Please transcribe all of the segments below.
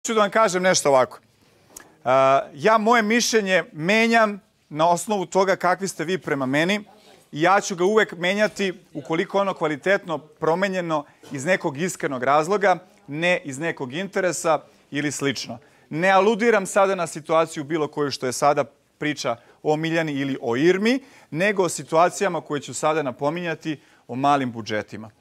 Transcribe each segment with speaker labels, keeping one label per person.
Speaker 1: hoću da vam kažem nešto ovako. Ja moje mišljenje menjam na osnovu toga kakvi ste vi prema meni i ja ću ga uvek menjati ukoliko ono kvalitetno promenjeno iz nekog iskrenog razloga, ne iz nekog interesa ili slično. Ne aludiram sada na situaciju bilo koju što je sada priča o Miljani ili o Irmi, nego o situacijama koje ću sada napominjati o malim budžetima.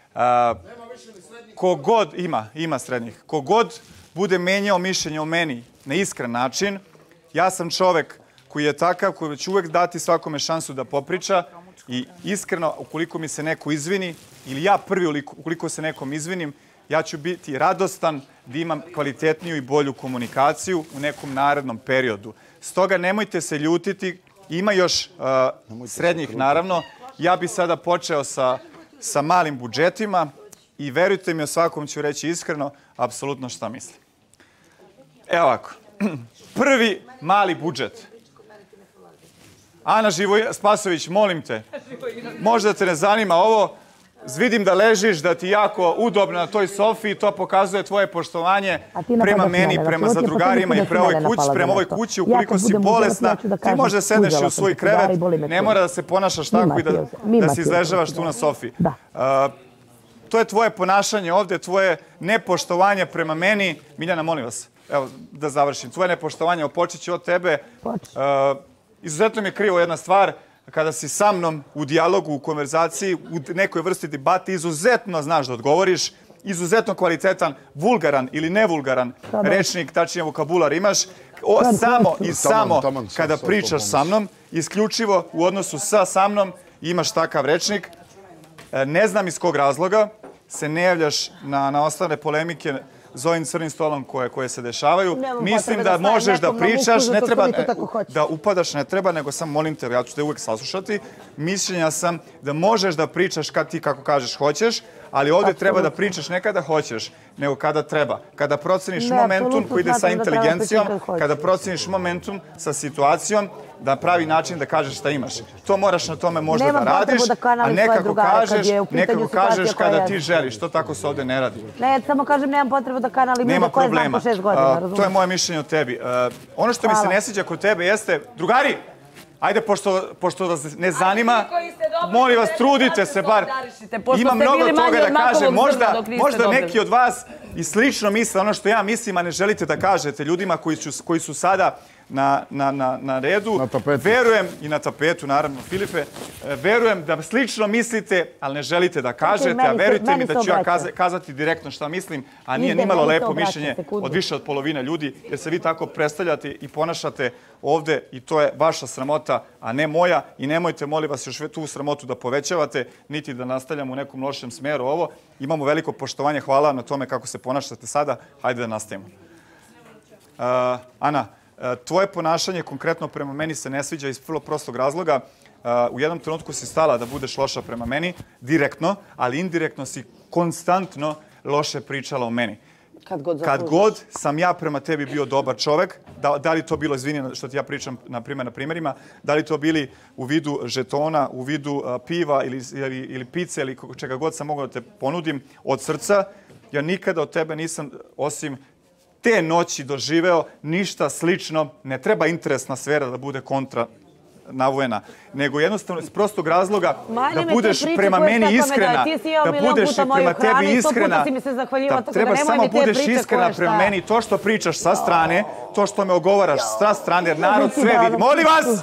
Speaker 1: Kogod ima srednjih. Kogod bude menjao mišljenje o meni na iskren način, ja sam čovek koji je takav, koji će uvek dati svakome šansu da popriča i iskreno, ukoliko mi se neko izvini, ili ja prvi ukoliko se nekom izvinim, ja ću biti radostan da imam kvalitetniju i bolju komunikaciju u nekom narednom periodu. Stoga nemojte se ljutiti, ima još srednjih naravno. Ja bi sada počeo sa malim budžetima i verujte mi, o svakom ću reći iskreno, apsolutno šta mislim. Evo ovako, prvi mali budžet. Ana Spasović, molim te, možda te ne zanima ovo, vidim da ležiš, da ti jako udobno na toj sofi i to pokazuje tvoje poštovanje prema meni, prema zadrugarima i prema ovoj kući. Ukoliko si bolesna, ti možda sedneš u svoj krevet, ne mora da se ponašaš tako i da se izležavaš tu na sofi. To je tvoje ponašanje ovde, tvoje nepoštovanje prema meni. Miljana, molim vas, evo da završim. Tvoje nepoštovanje, počet ću od tebe. Izuzetno mi je krivo jedna stvar, kada si sa mnom u dijalogu, u konverzaciji, u nekoj vrsti debati, izuzetno znaš da odgovoriš, izuzetno kvalitetan, vulgaran ili nevulgaran rečnik, tačnije vokabular imaš, samo i samo kada pričaš sa mnom, isključivo u odnosu sa mnom imaš takav rečnik. Ne znam iz kog razloga se ne javljaš na ostale polemike za ovim crnim stolom koje se dešavaju. Mislim da možeš da pričaš, ne treba da upadaš, ne treba, nego sam molim te, ja ću te uvek saslušati. Mišljenja sam da možeš da pričaš kad ti, kako kažeš, hoćeš, ali ovdje treba da pričaš ne kada hoćeš, nego kada treba. Kada proceniš momentum koji ide sa inteligencijom, kada proceniš momentum sa situacijom, na pravi način da kažeš šta imaš. To moraš na tome možda da radiš, a nekako kažeš kada ti želiš. To tako se ovdje ne radi.
Speaker 2: Ne, samo kažem, nemam potrebu da kanalim ljude koje znam po 6 godina.
Speaker 1: To je moje mišljenje o tebi. Ono što mi se ne sviđa kod tebe jeste, drugari, ajde, pošto vas ne zanima, molim vas, trudite se bar. Ima mnogo toga da kažem. Možda neki od vas i slično misle ono što ja mislim, a ne želite da kažete ljudima koji su sada na redu. Verujem, i na tapetu, naravno, Filipe, verujem da slično mislite, ali ne želite da kažete, a verujte mi da ću ja kazati direktno šta mislim, a nije nimalo lepo mišljenje od više od polovine ljudi, jer se vi tako predstavljate i ponašate ovde i to je vaša sramota, a ne moja, i nemojte, molim vas, još tu sramotu da povećavate, niti da nastavljamo u nekom lošem smeru ovo. Imamo veliko poštovanje, hvala na tome kako se ponašate sada, hajde da nastavimo. Ana, tvoje ponašanje konkretno prema meni se ne sviđa iz vrlo prostog razloga. U jednom trenutku si stala da budeš loša prema meni, direktno, ali indirektno si konstantno loše pričala o meni. Kad god sam ja prema tebi bio dobar čovek, da li to bilo, izvini što ti ja pričam na primjerima, da li to bili u vidu žetona, u vidu piva ili pice ili čega god sam mogao da te ponudim od srca, ja nikada od tebe nisam, osim te noći, doživeo ništa slično. Ne treba interesna sfera da bude kontra navojena, nego jednostavno iz prostog razloga da budeš prema meni iskrena, da budeš i prema tebi iskrena, da treba samo budeš iskrena prema meni. To što pričaš sa strane, to što me ogovaraš sa strane, jer narod sve vidi. Molim vas!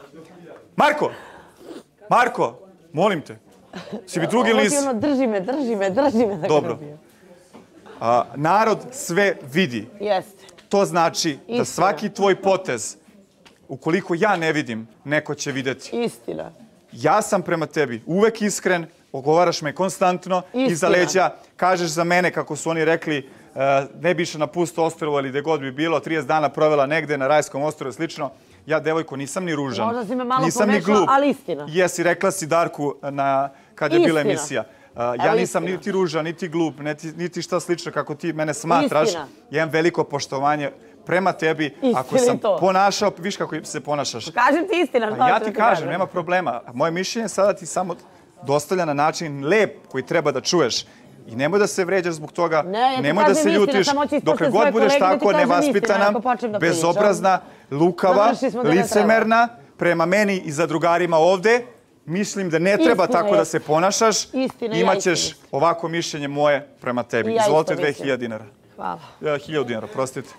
Speaker 1: Marko, molim te. Si mi drugi ili nisi?
Speaker 2: Drži me.
Speaker 1: Dobro. Narod sve vidi. To znači da svaki tvoj potez, ukoliko ja ne vidim, neko će videti.
Speaker 2: Istina.
Speaker 1: Ja sam prema tebi uvek iskren, ogovaraš me konstantno iza leđa, kažeš za mene, kako su oni rekli, ne bi išla na pusto ostrvo ili gde god bi bilo, 30 dana provela negde na Rajskom ostrvu i slično. Ja, devojko, nisam ni ružan, nisam ni glup.
Speaker 2: Ali istina.
Speaker 1: Jesi, rekla si Darku kad je bila emisija. Ja nisam niti ružan, niti glup, niti šta slično kako ti mene smatraš. Ja imam veliko poštovanje prema tebi. Ako sam ponašao, viš kako se ponašaš.
Speaker 2: Kažem ti istina.
Speaker 1: Ja ti kažem, nema problema. Moje mišljenje sada ti samo dostavlja na način lep koji treba da čuješ. I nemoj da se vređaš zbog toga, nemoj da se ljutiš, dokle god budeš tako nevaspitana, bezobrazna, lukava, licemerna, prema meni i za drugarima ovde, mislim da ne treba tako da se ponašaš, imaćeš ovako mišljenje moje prema tebi. Izvolite 2000 dinara.
Speaker 2: Hvala.
Speaker 1: 1000 dinara, prostite.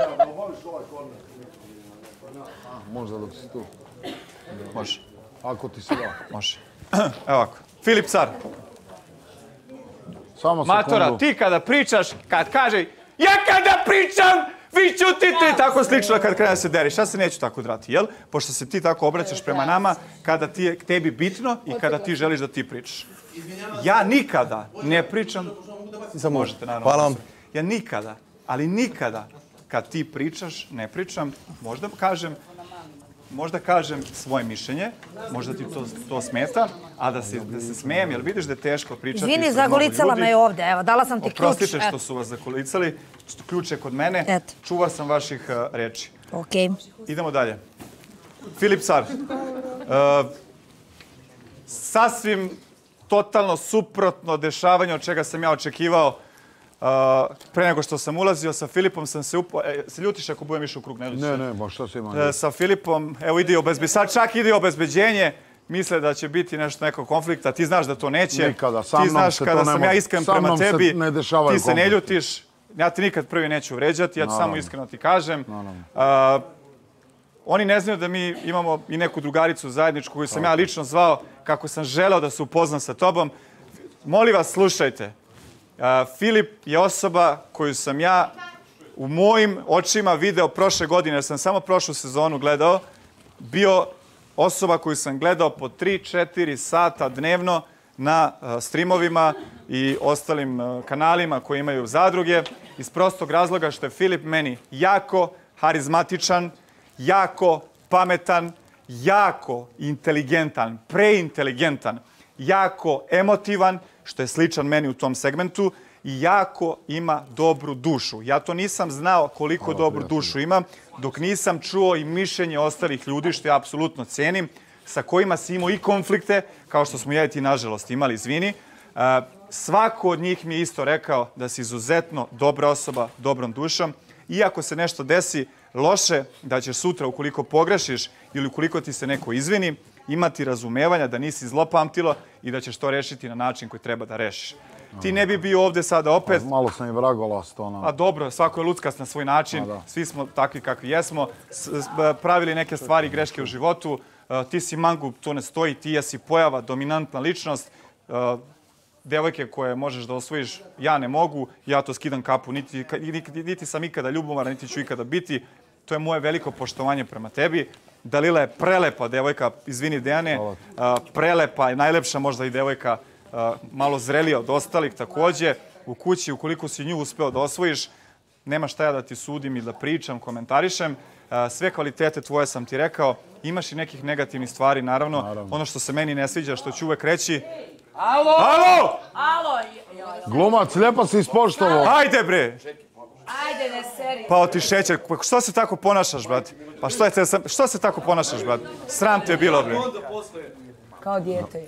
Speaker 3: Možda dok si tu.
Speaker 1: Može.
Speaker 3: Ako ti se da.
Speaker 1: Može. Evo ovako. Filip Car.
Speaker 3: Samo sekundu.
Speaker 1: Matora, ti kada pričaš, kad kaže ja kada pričam, vi ćutite, tako slično kad krene da se deriš. Ja se neću tako drati, jel? Pošto se ti tako obraćaš prema nama kada ti je tebi bitno i kada ti želiš da ti pričaš. Ja nikada ne pričam... Možete, naravno.
Speaker 4: Hvala vam.
Speaker 1: Ja nikada, ali nikada, kad ti pričaš, ne pričam, možda kažem svoje mišljenje, možda ti to smeta, a da se smejem, jer vidiš da je teško pričati.
Speaker 5: Izvini, zagolicala me ovde, evo, dala sam ti ključ.
Speaker 1: Oprostite što su vas zagolicali, ključ je kod mene, čuvar sam vaših reči.
Speaker 5: Okej.
Speaker 1: Idemo dalje. Filip Car. Sasvim totalno suprotno dešavanje od čega sam ja očekivao. Pre nego što sam ulazio sa Filipom sam se se ljutiš ako budem išao u krug, ne ljutiš?
Speaker 3: Ne, baš šta se ima.
Speaker 1: Sa Filipom, evo ide sad čak ide obezbeđenje, misle da će biti nekog konflikta, ti znaš da to neće.
Speaker 3: Nikada,
Speaker 1: ti znaš kada sam ja iskren prema tebi, ti se ne ljutiš, ja te nikad prvi neću vređati, ja ću samo iskreno ti kažem. Oni ne znaju da mi imamo i neku drugaricu zajedničku koju sam ja lično zvao kako sam želeo da se upoznam sa tobom. Molim vas, slušajte. Filip je osoba koju sam ja u mojim očima video prošle godine, jer sam samo prošlu sezonu gledao, bio osoba koju sam gledao po 3-4 sata dnevno na streamovima i ostalim kanalima koji imaju zadruge, iz prostog razloga što je Filip meni jako harizmatičan, jako pametan, jako inteligentan, preinteligentan, jako emotivan, što je sličan meni u tom segmentu, i jako ima dobru dušu. Ja to nisam znao koliko dobru dušu ima, dok nisam čuo i mišljenje ostalih ljudi, što ja apsolutno cenim, sa kojima si imao i konflikte, kao što smo ja i ti, nažalost, imali, izvini. Svako od njih mi je isto rekao da si izuzetno dobra osoba, dobrom dušom. Iako se nešto desi loše, da ćeš sutra, ukoliko pogrešiš ili ukoliko ti se neko izvini, imati razumevanja da nisi zlopamtilo i da ćeš to rešiti na način koji treba da rešiš. Ti ne bi bio ovde sada opet...
Speaker 3: Malo sam i vragolast.
Speaker 1: A dobro, svako je luckast na svoj način. Svi smo takvi kakvi jesmo. Pravili neke stvari i greške u životu. Ti si mangup, to ne stoji. Ti jesi pojava, dominantna ličnost. Devojke koje možeš da osvojiš, ja ne mogu. Ja to skidam kapu. Niti sam ikada ljubomoran, niti ću ikada biti. To je moje veliko poštovanje prema tebi. Dalila je prelepa devojka, izvini Dejane, prelepa i najlepša možda i devojka, malo zrelija od ostalih takođe. U kući, ukoliko si nju uspeo da osvojiš, nema šta ja da ti sudim i da pričam, komentarišem. Sve kvalitete tvoje sam ti rekao. Imaš i nekih negativnih stvari, naravno. Ono što se meni ne sviđa, što ću uvek reći...
Speaker 6: Alo!
Speaker 1: Alo!
Speaker 6: Alo!
Speaker 3: Glumac, lijepo si ispoštovao.
Speaker 1: Ajde, bre!
Speaker 6: Ajde, ne seri.
Speaker 1: Pao ti šećer. Što se tako ponašaš, brate? Pa što se tako ponašaš, brate? Sram te je bilo, bre.
Speaker 6: Kao dijete.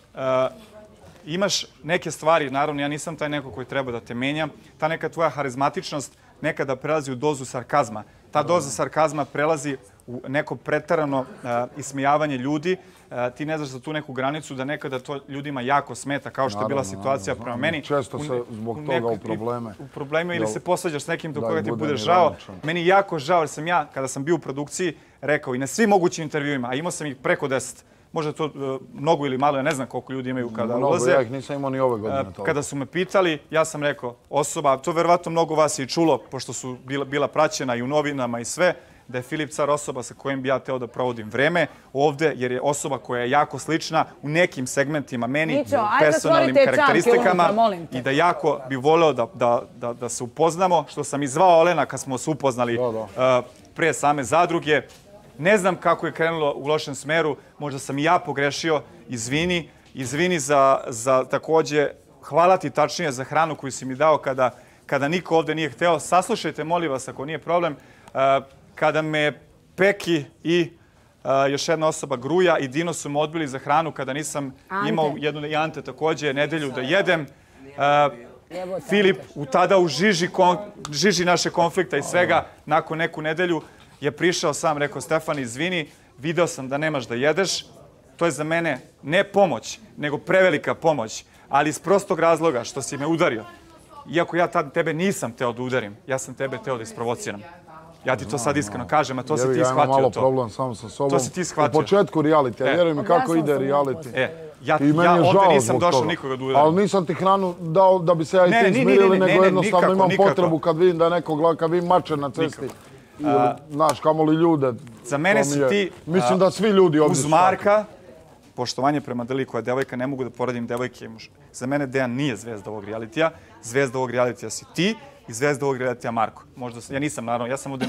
Speaker 1: Imaš neke stvari, naravno, ja nisam taj neko koji treba da te menjam. Ta neka tvoja harizmatičnost nekada prelazi u dozu sarkazma. Ta doza sarkazma prelazi u neko preterano ismijavanje ljudi. Ti ne znaš za tu neku granicu da nekada to ljudima jako smeta, kao što je bila situacija prema meni.
Speaker 3: Često se zbog toga u probleme.
Speaker 1: U probleme ili se posvađaš s nekim do koga ti bude žao. Meni je jako žao jer sam ja, kada sam bio u produkciji, rekao i na svim mogućim intervjuima, a imao sam ih preko 10, možda to mnogo ili malo, ja ne znam koliko ljudi imaju kada ulaze.
Speaker 3: Ja ih nisam imao ni ove godine.
Speaker 1: Kada su me pitali, ja sam rekao, osoba, to verovatno mnogo vas je i čulo, pošto su bila praćena i u novinama i sve, da je Filip Car osoba sa kojim bi ja teo da provodim vreme ovde, jer je osoba koja je jako slična u nekim segmentima meni, personalnim karakteristikama, i da jako bi voleo da se upoznamo, što sam i zvao Olena kad smo se upoznali pre same zadruge. Ne znam kako je krenulo u lošem smeru, možda sam i ja pogrešio, izvini. Izvini za takođe, hvala ti tačnije za hranu koju si mi dao kada niko ovde nije hteo. Saslušajte, molim vas, ako nije problem, kada me Peki i još jedna osoba, Gruja i Dino, su me odbili za hranu kada nisam imao jednu, i Ante takođe, nedelju da jedem. Filip tada u žiži naše konflikta i svega, nakon neku nedelju je prišao sam, rekao Stefan, izvini, video sam da nemaš da jedeš, to je za mene ne pomoć, nego prevelika pomoć, ali iz prostog razloga što si me udario. Iako ja tad tebe nisam teo da udarim, ja sam tebe teo da isprovociram. Ja ti to sad iskreno kažem, a to si ti shvatio to.
Speaker 3: Ja imam malo problem sam sa sobom.
Speaker 1: To si ti shvatio.
Speaker 3: U početku reality, a vjeruj mi kako ide reality.
Speaker 1: Ja ovdje nisam došao nikoga da udarim.
Speaker 3: Ali nisam ti hranu dao da bi se ja i ti izmirili, nego jednostavno imam potrebu kad vidim da je neko, kad vidim mačer na cesti. Znaš, kamoli ljude.
Speaker 1: Za mene si ti...
Speaker 3: Mislim da svi ljudi ovdje
Speaker 1: uz Marka, poštovanje prema Deli koja je devojka, ne mogu da poradim devojke i muž. Za mene Dejan nije zvezda ovog realitija. Zvezda ovog realitija si ti i zvezda ovog realitija Marko. Možda, ja nisam naravno, ja sam ovdje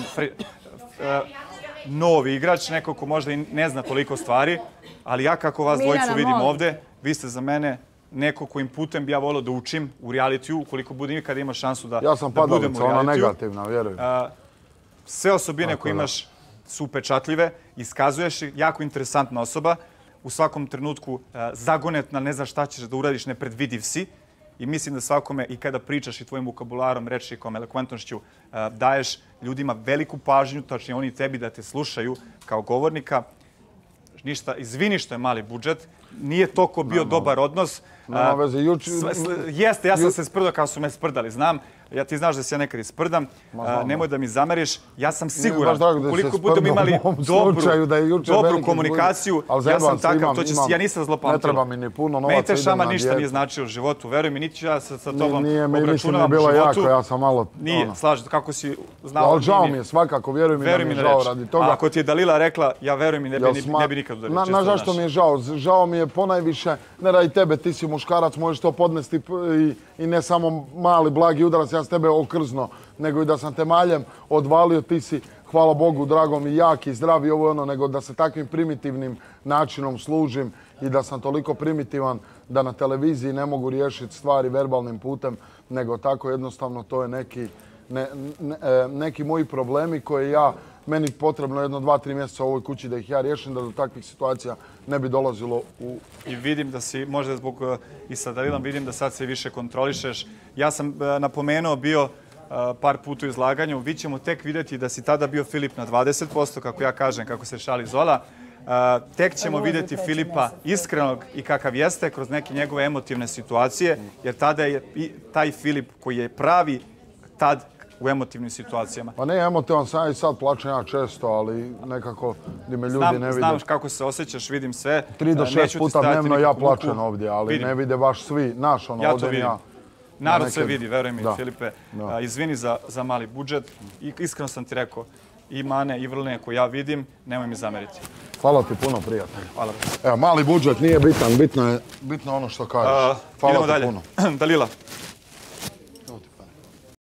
Speaker 1: novi igrač, neko ko možda i ne zna toliko stvari, ali ja kako vas dvojicu vidim ovdje, vi ste za mene neko kojim putem bi ja volio da učim u realitiju, ukoliko budem ikada ima šansu da budem u realitiju.
Speaker 3: Ja sam padalica, ona negativna, vjerujem.
Speaker 1: Sve osobine koje imaš su upečatljive, iskazuješ jako interesantna osoba, u svakom trenutku zagonetna, ne znaš šta ćeš da uradiš, nepredvidiv si. I mislim da svakome i kada pričaš i tvojim vokabularom, rečnikom, elokventnošću daješ ljudima veliku pažnju, tačnije oni tebi da te slušaju kao govornika. Ništa, izvini što je mali budžet, nije toliko bio dobar odnos.
Speaker 3: Nema veze,
Speaker 1: jeste, ja sam se sprdao kao su me sprdali, znam. Ja ti znaš da se ja nekad isprdam, nemoj da mi zameriš. Ja sam siguran, ukoliko budemo imali dobru komunikaciju, ja sam takav, ja nisam zlopamtilo.
Speaker 3: Ne treba mi ni puno novaca.
Speaker 1: Meni te šama ništa nije značio u životu, veruj mi, niti ću ja sa tobom
Speaker 3: obračunavam u životu. Jako, ja sam malo...
Speaker 1: Nije, slažem, kako si znao...
Speaker 3: Ali žao mi je svakako, vjeruj mi da mi je žao radi toga.
Speaker 1: Ako ti je Dalila rekla, ja veruj mi, ne bi nikad udario.
Speaker 3: Znaš zašto mi je žao? Žao mi je ponajviše, ne radi tebe, ti si muškarac, možeš to podnesti i ne samo mali, blagi udarac, ja s tebe okrzno, nego i da sam te maljem odvalio, ti si, hvala Bogu, drago mi, jak i zdrav i ovo ono, nego da se takvim primitivnim načinom služim i da sam toliko primitivan da na televiziji ne mogu riješiti stvari verbalnim putem, nego tako jednostavno to je neki moji problemi koje meni potrebno 1-2-3 mjeseca u ovoj kući da ih ja riješim, da do takvih situacija ne bi dolazilo u...
Speaker 1: I vidim da si, možda zbog i sa Dalilom, vidim da sad se više kontrolišeš. Ja sam napomenuo bio par puta u izlaganju, vi ćemo tek vidjeti da si tada bio Filip na 20%, kako ja kažem, kako se šali Zola. Tek ćemo vidjeti Filipa iskrenog i kakav jeste kroz neke njegove emotivne situacije, jer tada je taj Filip koji je pravi tad u emotivnim situacijama.
Speaker 3: Pa ne emotivan sam, ja i sad plačem ja često, ali nekako gdje me ljudi ne vide.
Speaker 1: Znam kako se osjećaš, vidim sve.
Speaker 3: 3 do 6 puta dnevno ja plačem ovdje, ali ne vide baš svi. Naš ono,
Speaker 1: ja to vidim. Narod sve vidi, veruj mi, Filipe. Izvini za mali budžet. Iskreno sam ti rekao, i mane i vrline koje ja vidim, nemoj mi zameriti.
Speaker 3: Hvala ti puno, prijatelj.
Speaker 1: Hvala.
Speaker 3: Evo, mali budžet nije bitan, bitno je ono što kažeš. Hvala ti puno.
Speaker 1: Dalila.